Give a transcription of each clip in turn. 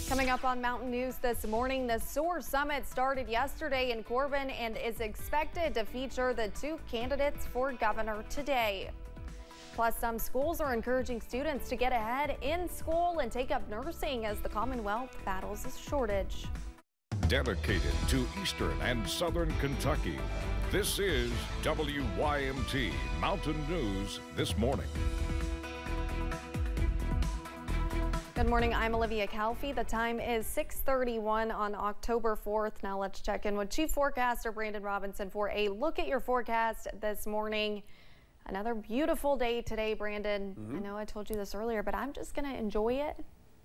Coming up on Mountain News this morning, the SOAR Summit started yesterday in Corbin and is expected to feature the two candidates for governor today. Plus, some schools are encouraging students to get ahead in school and take up nursing as the Commonwealth battles a shortage. Dedicated to Eastern and Southern Kentucky, this is WYMT Mountain News This Morning. Good morning, I'm Olivia Calfee. The time is 6:31 on October 4th. Now let's check in with Chief Forecaster Brandon Robinson for a look at your forecast this morning. Another beautiful day today, Brandon. I know I told you this earlier, but I'm just going to enjoy it.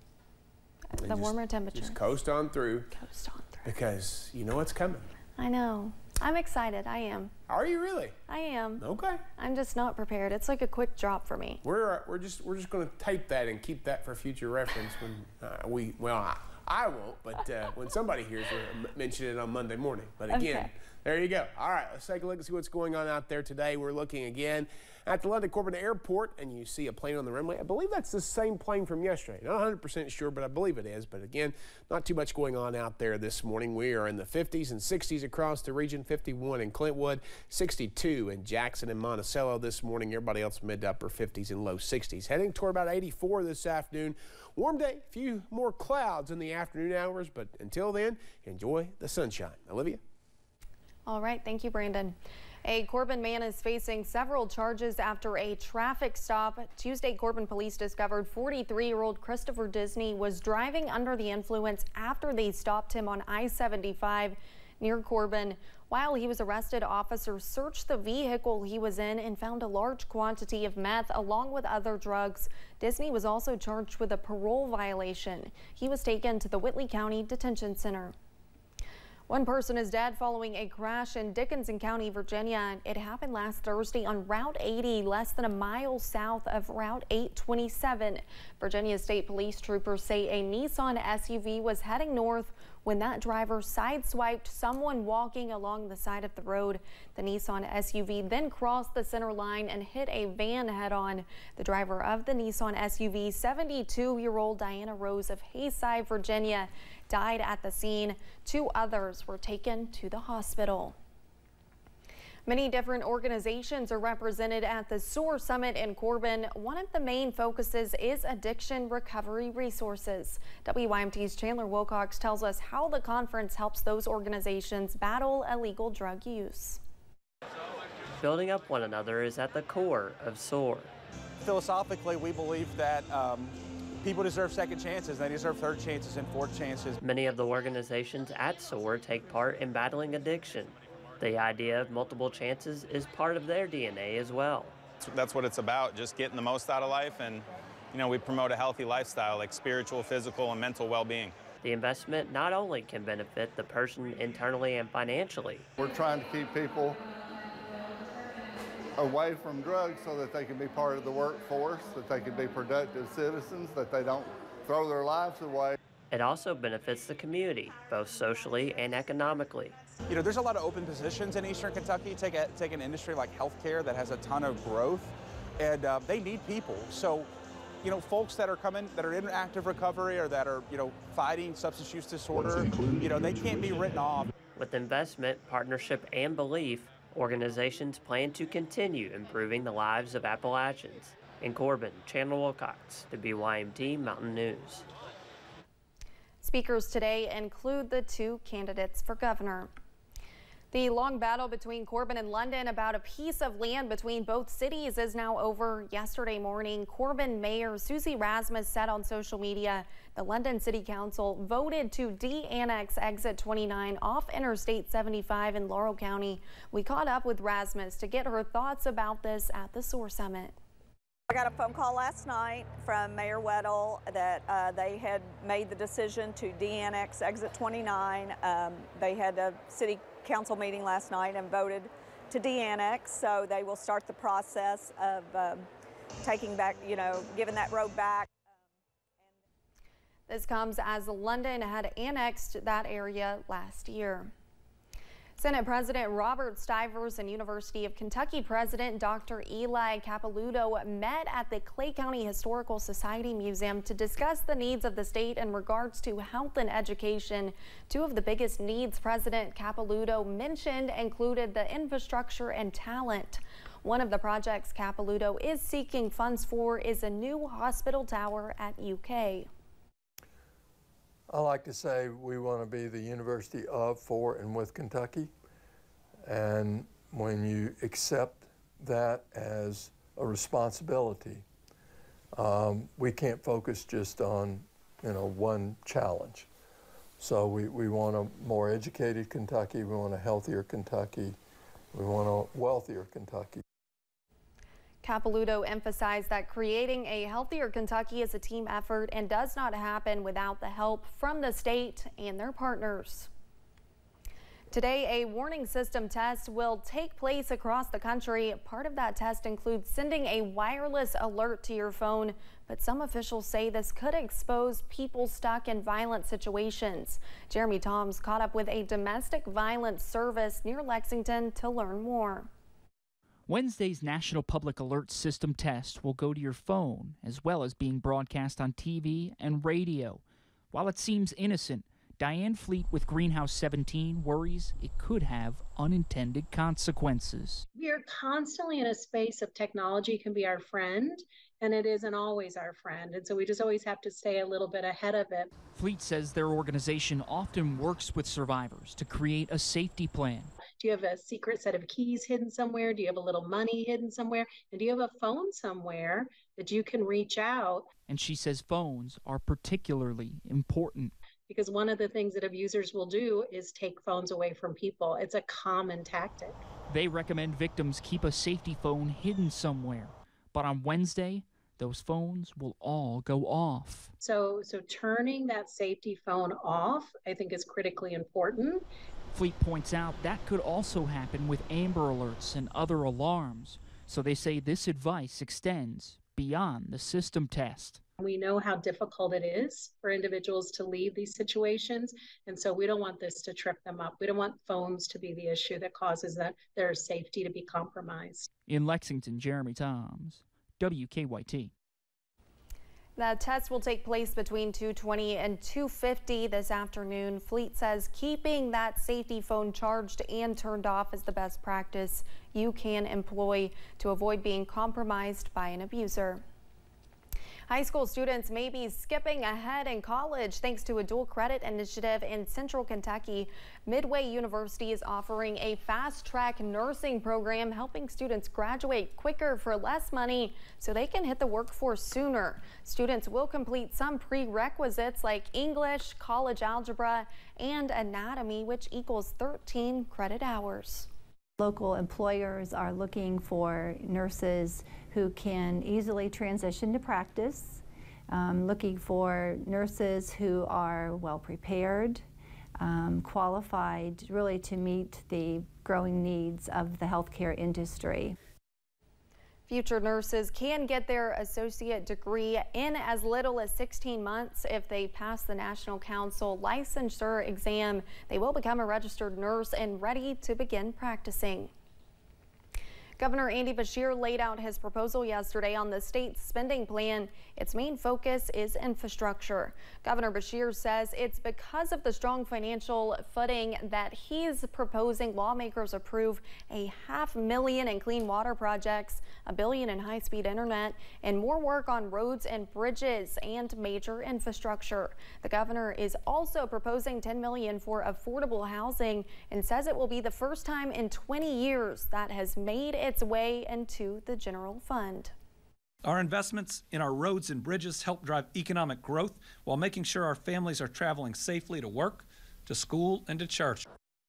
The warmer temperatures. Just coast on through. Coast on through. Because you know what's coming. I know. I'm excited. I am. Are you really? I am. Okay. I'm just not prepared. It's like a quick drop for me. We're just going to type that and keep that for future reference when I won't, but when somebody hears it, mention it on Monday morning. But again, okay. There you go. All right, let's take a look and see what's going on out there today. We're looking again at the London Corbin Airport, and you see a plane on the runway. I believe that's the same plane from yesterday. Not 100% sure, but I believe it is. But again, not too much going on out there this morning. We are in the 50s and 60s across the region, 51 in Clintwood, 62 in Jackson and Monticello this morning. Everybody else mid to upper 50s and low 60s. Heading toward about 84 this afternoon. Warm day, a few more clouds in the afternoon hours, but until then, enjoy the sunshine. Olivia? All right, thank you, Brandon. A Corbin man is facing several charges after a traffic stop. Tuesday, Corbin police discovered 43-year-old Christopher Disney was driving under the influence after they stopped him on I-75 near Corbin. While he was arrested, officers searched the vehicle he was in and found a large quantity of meth along with other drugs. Disney was also charged with a parole violation. He was taken to the Whitley County Detention Center. One person is dead following a crash in Dickinson County, Virginia. It happened last Thursday on Route 80, less than a mile south of Route 827. Virginia State Police troopers say a Nissan SUV was heading north when that driver sideswiped someone walking along the side of the road. The Nissan SUV then crossed the center line and hit a van head-on. The driver of the Nissan SUV, 72-year-old Diana Rose of Hayside, Virginia, died at the scene. Two others were taken to the hospital. Many different organizations are represented at the SOAR Summit in Corbin. One of the main focuses is addiction recovery resources. WYMT's Chandler Wilcox tells us how the conference helps those organizations battle illegal drug use. Building up one another is at the core of SOAR. Philosophically, we believe that people deserve second chances, they deserve third chances and fourth chances. Many of the organizations at SOAR take part in battling addiction. The idea of multiple chances is part of their DNA as well. That's what it's about, just getting the most out of life, and we promote a healthy lifestyle, like spiritual, physical, and mental well-being. The investment not only can benefit the person internally and financially. We're trying to keep people away from drugs so that they can be part of the workforce, that they can be productive citizens, that they don't throw their lives away. It also benefits the community, both socially and economically. There's a lot of open positions in Eastern Kentucky. Take an industry like healthcare that has a ton of growth, and they need people. So, folks that are in active recovery or that are, fighting substance use disorder, they can't be written off. With investment, partnership, and belief, organizations plan to continue improving the lives of Appalachians. In Corbin, Chandler Wilcox, WYMT Mountain News. Speakers today include the two candidates for governor. The long battle between Corbin and London about a piece of land between both cities is now over. Yesterday morning, Corbin Mayor Susie Rasmus said on social media the London City Council voted to de-annex Exit 29 off Interstate 75 in Laurel County. We caught up with Rasmus to get her thoughts about this at the SOAR Summit. I got a phone call last night from Mayor Weddle that they had made the decision to de-annex Exit 29. They had a city council meeting last night and voted to de-annex, so they will start the process of taking back, giving that road back. This comes as London had annexed that area last year. Senate President Robert Stivers and University of Kentucky President Dr. Eli Capilouto met at the Clay County Historical Society Museum to discuss the needs of the state in regards to health and education. Two of the biggest needs President Capilouto mentioned included the infrastructure and talent. One of the projects Capilouto is seeking funds for is a new hospital tower at UK. I like to say we want to be the university of, for, and with Kentucky. And when you accept that as a responsibility, we can't focus just on, one challenge. So we want a more educated Kentucky, we want a healthier Kentucky, we want a wealthier Kentucky. Capilouto emphasized that creating a healthier Kentucky is a team effort and does not happen without the help from the state and their partners. Today, a warning system test will take place across the country. Part of that test includes sending a wireless alert to your phone, but some officials say this could expose people stuck in violent situations. Jeremy Toms caught up with a domestic violence service near Lexington to learn more. Wednesday's National Public Alert System test will go to your phone, as well as being broadcast on TV and radio. While it seems innocent, Diane Fleet with Greenhouse 17 worries it could have unintended consequences. We are constantly in a space of technology can be our friend, and it isn't always our friend. And so we just always have to stay a little bit ahead of it. Fleet says their organization often works with survivors to create a safety plan. Do you have a secret set of keys hidden somewhere? Do you have a little money hidden somewhere? And do you have a phone somewhere that you can reach out? And she says phones are particularly important. Because one of the things that abusers will do is take phones away from people. It's a common tactic. They recommend victims keep a safety phone hidden somewhere. But on Wednesday, those phones will all go off. So turning that safety phone off, I think, is critically important. Fleet points out that could also happen with Amber Alerts and other alarms. So they say this advice extends beyond the system test. We know how difficult it is for individuals to leave these situations, and so we don't want this to trip them up. We don't want phones to be the issue that causes their safety to be compromised. In Lexington, Jeremy Toms, WKYT. The test will take place between 2:20 and 2:50 this afternoon. Fleet says keeping that safety phone charged and turned off is the best practice you can employ to avoid being compromised by an abuser. High school students may be skipping ahead in college thanks to a dual credit initiative in Central Kentucky. Midway University is offering a fast-track nursing program helping students graduate quicker for less money so they can hit the workforce sooner. Students will complete some prerequisites like English, college algebra, and anatomy, which equals 13 credit hours. Local employers are looking for nurses who can easily transition to practice, looking for nurses who are well prepared, qualified really to meet the growing needs of the healthcare industry. Future nurses can get their associate degree in as little as 16 months if they pass the National Council licensure exam. They will become a registered nurse and ready to begin practicing. Governor Andy Beshear laid out his proposal yesterday on the state's spending plan. Its main focus is infrastructure. Governor Beshear says it's because of the strong financial footing that he's proposing lawmakers approve a $500,000 in clean water projects, $1 billion in high-speed internet, and more work on roads and bridges and major infrastructure. The governor is also proposing $10 million for affordable housing and says it will be the first time in 20 years that has made its way into the general fund. Our investments in our roads and bridges help drive economic growth while making sure our families are traveling safely to work, to school, and to church.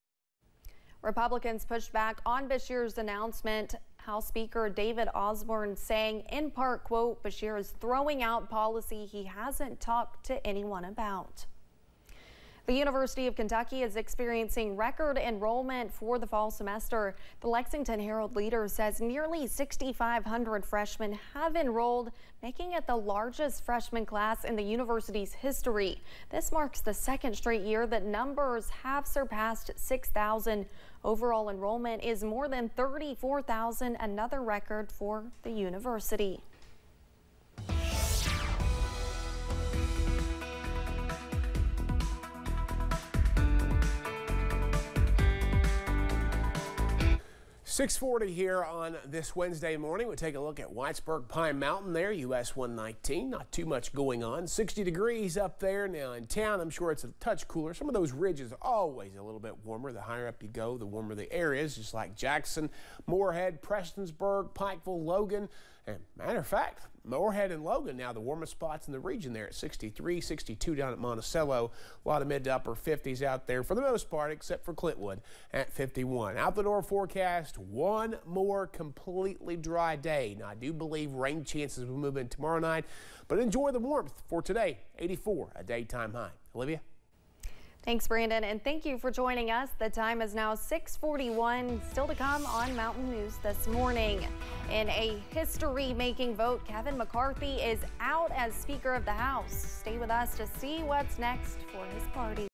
Republicans pushed back on Beshear's announcement. House Speaker David Osborne saying, in part, quote, Beshear is throwing out policy he hasn't talked to anyone about. The University of Kentucky is experiencing record enrollment for the fall semester. The Lexington Herald-Leader says nearly 6,500 freshmen have enrolled, making it the largest freshman class in the university's history. This marks the second straight year that numbers have surpassed 6,000. Overall enrollment is more than 34,000, another record for the university. .640 here on this Wednesday morning. We take a look at Whitesburg Pine Mountain there, US 119. Not too much going on. 60 degrees up there. Now in town, I'm sure it's a touch cooler. Some of those ridges are always a little bit warmer. The higher up you go, the warmer the air is, just like Jackson, Moorhead, Prestonsburg, Pikeville, Logan. And matter of fact, Moorhead and Logan now the warmest spots in the region there at 63, 62 down at Monticello. A lot of mid to upper 50s out there for the most part, except for Clintwood at 51. Out the door forecast, one more completely dry day. Now, I do believe rain chances will move in tomorrow night, but enjoy the warmth for today. 84, a daytime high. Olivia? Thanks, Brandon, and thank you for joining us. The time is now 6:41. Still to come on Mountain News this morning. In a history-making vote, Kevin McCarthy is out as Speaker of the House. Stay with us to see what's next for his party.